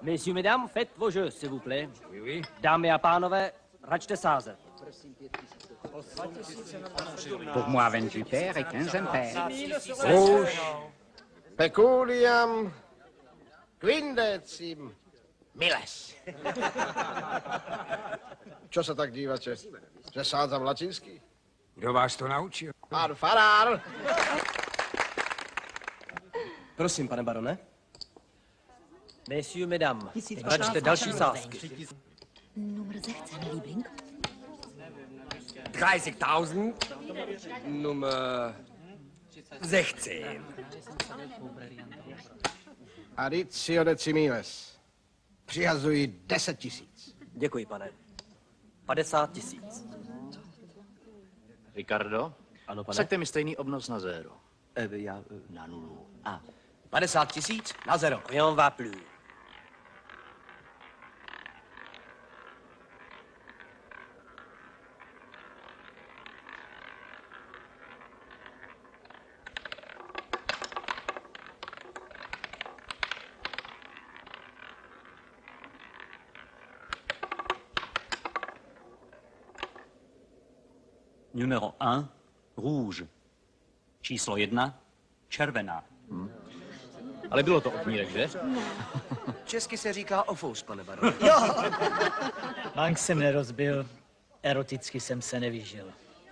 Messieurs, mesdames, faites vos jeux, s'il vous plaît. Oui, oui. Dámy a pánové, račte sázet. Pour moi, 28 paires et 15 impaires. Rouge, peculiam, quindecim, miles. Čo sa tak dívate? Že sádzam latinsky? Kdo vás to naučil? Pán farár. Prosím, pane barone. Messieurs, mesdames, račte další sázky. Nummer 16, Liebling. 30.000. Nummer 16. Aditio decimiles. Přihazuji 10 000. Děkuji, pane. 50 000. Ricardo? Ano, pane. Saďte mi stejný obnos na zéro. Na nulu. 50 000 na zero. Rien va plus. Numero 1, rouge. Číslo 1, červená. Ale bylo to okmírek, že? Česky se říká ofous, pane barone. Bank jsem nerozbil, eroticky jsem se nevyžil.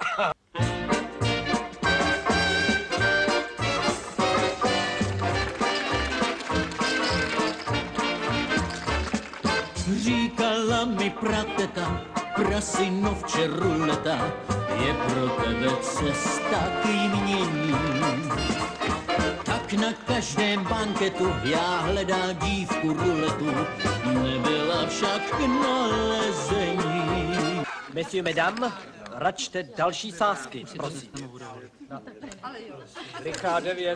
Říkala mi prateta, prasinovče ruleta, je pro tebe cesta k jmění. Tak na každém banketu já hledá dívku ruletu, nebyla však k nalezení. Messieurs, mesdames, račte další sázky, prosím. Lichá 9.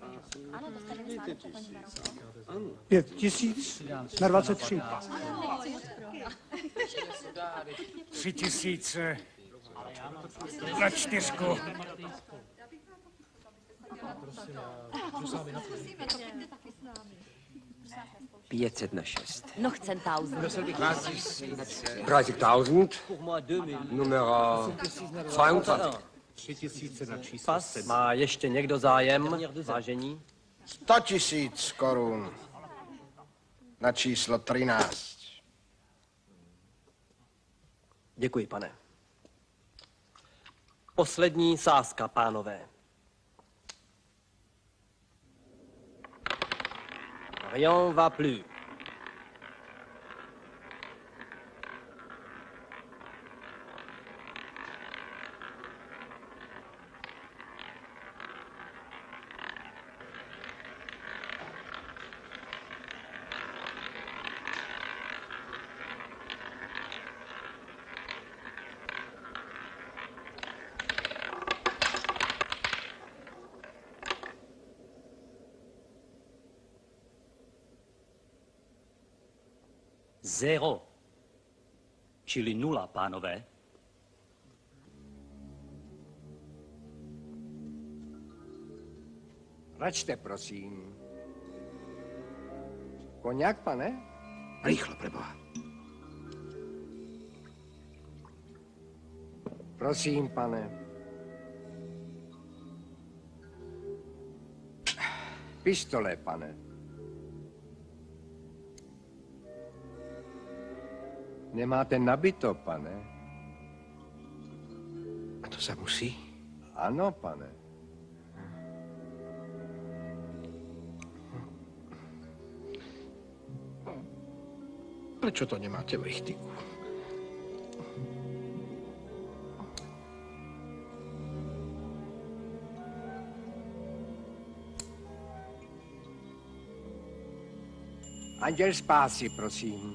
5 000 na 23. 3 000 za 4. 500 na 6. Noch 10.000. 30.000. Pour moi, 2000. Numero 22. 3000 na číslo Pas, má ještě někdo zájem, vážení? 100 000 korun. Na číslo 13. Děkuji, pane. Poslední sázka, pánové. Rien va plus. Zéro. Čili nula, pánové. Račte, prosím. Koněk, pane? Rychle, preboha. Prosím, pane. Pistole, pane. Nemáte nabito, pane? A to se musí? Ano, pane. Prečo to nemáte v richtiku? Anděl spásy, prosím.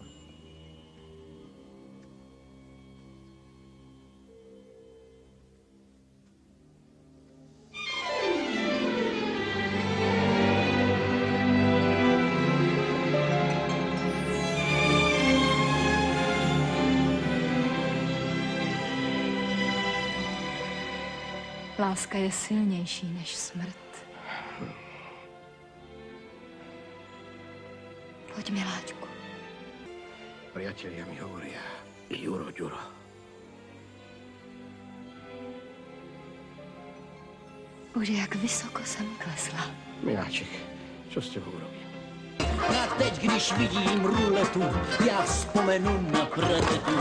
Láska je silnější než smrt. Pojď, miláčku. priatelia mi hovoria. Juro, Ďuro. Bože, jak vysoko jsem klesla. Miláček, čo s tebou urobím? A teď, když vidím ruletu, já vzpomenu na pratetu.